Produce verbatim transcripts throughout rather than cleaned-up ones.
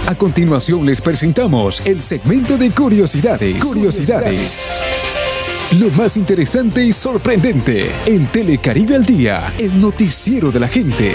A continuación les presentamos el segmento de curiosidades. Curiosidades. Lo más interesante y sorprendente en Telecaribe al Día, el noticiero de la gente.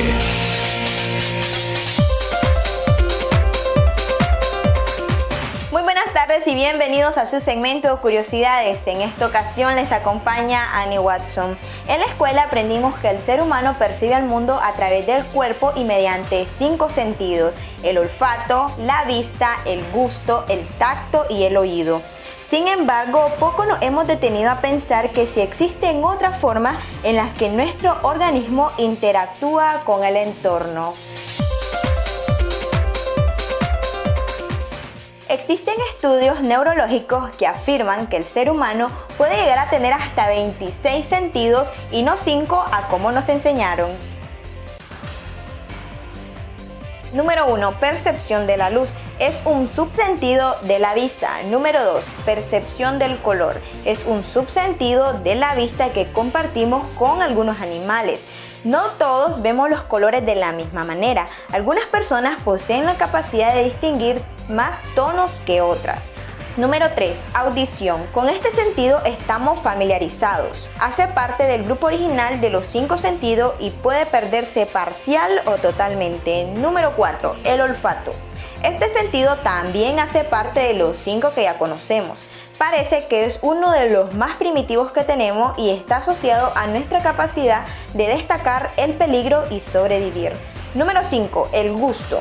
Muy buenas tardes y bienvenidos a su segmento Curiosidades. En esta ocasión les acompaña Annie Watson. En la escuela aprendimos que el ser humano percibe el mundo a través del cuerpo y mediante cinco sentidos: el olfato, la vista, el gusto, el tacto y el oído. Sin embargo, poco nos hemos detenido a pensar que si existen otras formas en las que nuestro organismo interactúa con el entorno. Existen estudios neurológicos que afirman que el ser humano puede llegar a tener hasta veintiséis sentidos y no cinco a como nos enseñaron. Número uno. Percepción de la luz. Es un subsentido de la vista. Número dos. Percepción del color. Es un subsentido de la vista que compartimos con algunos animales. No todos vemos los colores de la misma manera. Algunas personas poseen la capacidad de distinguir más tonos que otras. Número tres. Audición. Con este sentido estamos familiarizados. Hace parte del grupo original de los cinco sentidos y puede perderse parcial o totalmente. Número cuatro. El olfato. Este sentido también hace parte de los cinco que ya conocemos. Parece que es uno de los más primitivos que tenemos y está asociado a nuestra capacidad de destacar el peligro y sobrevivir. Número cinco. El gusto.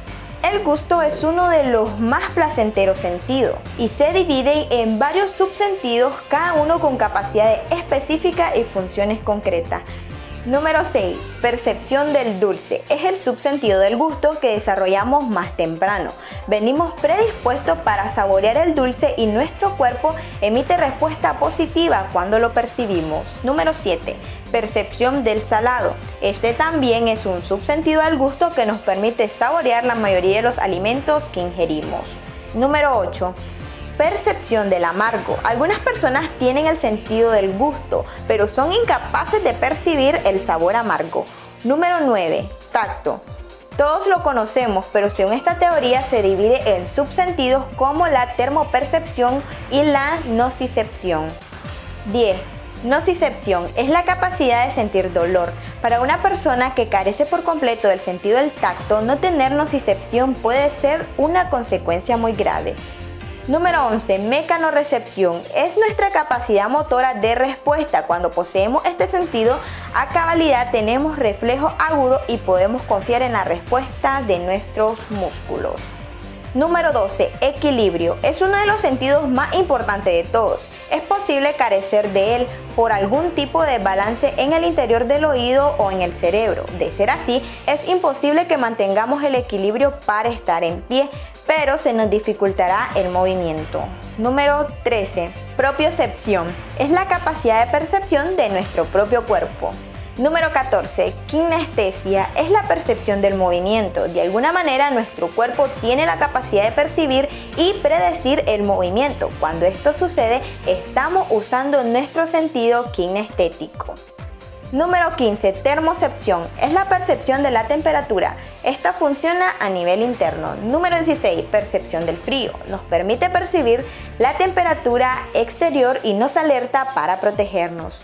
El gusto es uno de los más placenteros sentidos y se divide en varios subsentidos, cada uno con capacidades específicas y funciones concretas. Número seis. Percepción del dulce. Es el subsentido del gusto que desarrollamos más temprano. Venimos predispuestos para saborear el dulce y nuestro cuerpo emite respuesta positiva cuando lo percibimos. Número siete. Percepción del salado. Este también es un subsentido del gusto que nos permite saborear la mayoría de los alimentos que ingerimos. Número ocho. Percepción del amargo. Algunas personas tienen el sentido del gusto, pero son incapaces de percibir el sabor amargo. Número nueve. Tacto. Todos lo conocemos, pero según esta teoría se divide en subsentidos como la termopercepción y la nocicepción. diez. Nocicepción es la capacidad de sentir dolor. Para una persona que carece por completo del sentido del tacto, no tener nocicepción puede ser una consecuencia muy grave. Número once. Mecanorrecepción. Es nuestra capacidad motora de respuesta. Cuando poseemos este sentido, a cabalidad tenemos reflejo agudo y podemos confiar en la respuesta de nuestros músculos. Número doce. Equilibrio. Es uno de los sentidos más importantes de todos. Es posible carecer de él por algún tipo de balance en el interior del oído o en el cerebro. De ser así, es imposible que mantengamos el equilibrio para estar en pie, pero se nos dificultará el movimiento. Número trece. Propiocepción. Es la capacidad de percepción de nuestro propio cuerpo. Número catorce. Kinestesia. Es la percepción del movimiento. De alguna manera nuestro cuerpo tiene la capacidad de percibir y predecir el movimiento. Cuando esto sucede, estamos usando nuestro sentido kinestético. Número quince. Termocepción. Es la percepción de la temperatura. Esta funciona a nivel interno. Número dieciséis. Percepción del frío. Nos permite percibir la temperatura exterior y nos alerta para protegernos.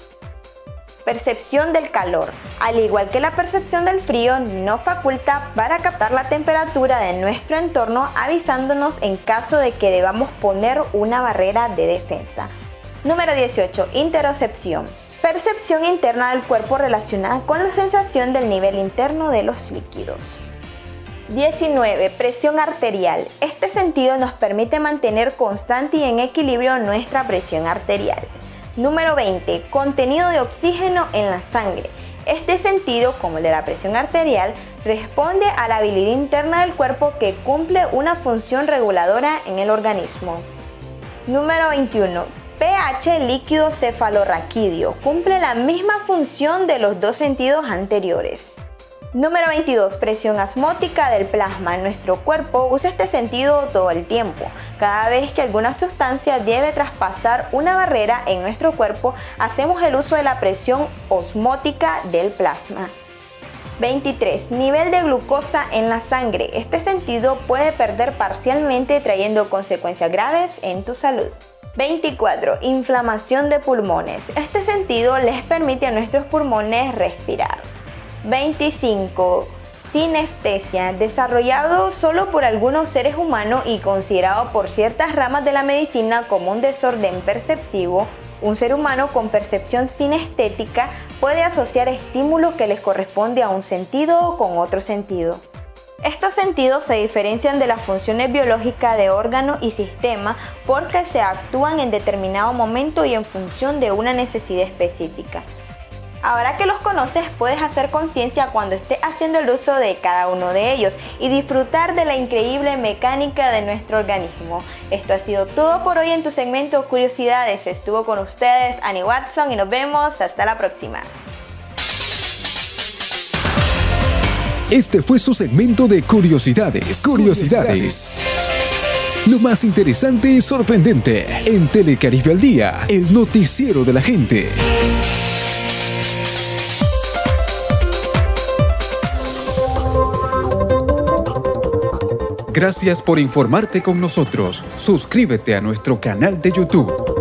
Percepción del calor. Al igual que la percepción del frío, nos faculta para captar la temperatura de nuestro entorno, avisándonos en caso de que debamos poner una barrera de defensa. Número dieciocho. Interocepción. Percepción interna del cuerpo relacionada con la sensación del nivel interno de los líquidos. diecinueve. Presión arterial. Este sentido nos permite mantener constante y en equilibrio nuestra presión arterial. Número veinte. Contenido de oxígeno en la sangre. Este sentido, como el de la presión arterial, responde a la habilidad interna del cuerpo que cumple una función reguladora en el organismo. Número veintiuno. pH líquido cefalorraquídeo. Cumple la misma función de los dos sentidos anteriores. Número veintidós. Presión osmótica del plasma. Nuestro cuerpo usa este sentido todo el tiempo. Cada vez que alguna sustancia debe traspasar una barrera en nuestro cuerpo, hacemos el uso de la presión osmótica del plasma. veintitrés. Nivel de glucosa en la sangre. Este sentido puede perder parcialmente, trayendo consecuencias graves en tu salud. veinticuatro. Inflamación de pulmones. Este sentido les permite a nuestros pulmones respirar. veinticinco. Sinestesia, desarrollado solo por algunos seres humanos y considerado por ciertas ramas de la medicina como un desorden perceptivo. Un ser humano con percepción sinestética puede asociar estímulos que les corresponde a un sentido con otro sentido. Estos sentidos se diferencian de las funciones biológicas de órganos y sistemas porque se actúan en determinado momento y en función de una necesidad específica. Ahora que los conoces, puedes hacer conciencia cuando estés haciendo el uso de cada uno de ellos y disfrutar de la increíble mecánica de nuestro organismo. Esto ha sido todo por hoy en tu segmento Curiosidades. Estuvo con ustedes Annie Watson y nos vemos hasta la próxima. Este fue su segmento de Curiosidades. Curiosidades. Lo más interesante y sorprendente en Telecaribe al Día, el noticiero de la gente. Gracias por informarte con nosotros. Suscríbete a nuestro canal de YouTube.